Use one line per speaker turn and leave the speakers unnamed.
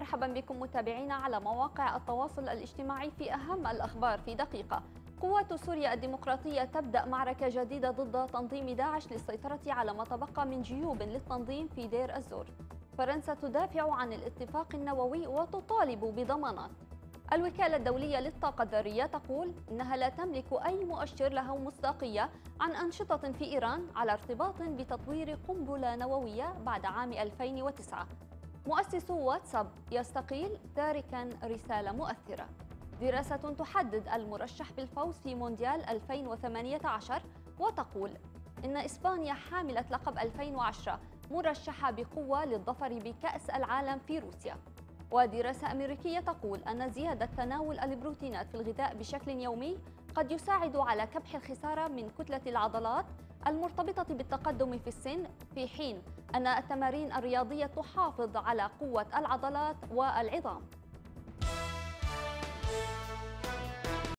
مرحبا بكم متابعينا على مواقع التواصل الاجتماعي في أهم الأخبار في دقيقة. قوات سوريا الديمقراطية تبدأ معركة جديدة ضد تنظيم داعش للسيطرة على ما تبقى من جيوب للتنظيم في دير الزور. فرنسا تدافع عن الاتفاق النووي وتطالب بضمانات. الوكالة الدولية للطاقة الذرية تقول إنها لا تملك أي مؤشر له مصداقية عن أنشطة في إيران على ارتباط بتطوير قنبلة نووية بعد عام 2009. مؤسس واتساب يستقيل تاركا رسالة مؤثرة. دراسة تحدد المرشح بالفوز في مونديال 2018 وتقول إن إسبانيا حاملة لقب 2010 مرشحة بقوة للظفر بكأس العالم في روسيا. ودراسة أمريكية تقول أن زيادة تناول البروتينات في الغذاء بشكل يومي قد يساعد على كبح الخسارة من كتلة العضلات المرتبطة بالتقدم في السن، في حين أن التمارين الرياضية تحافظ على قوة العضلات والعظام.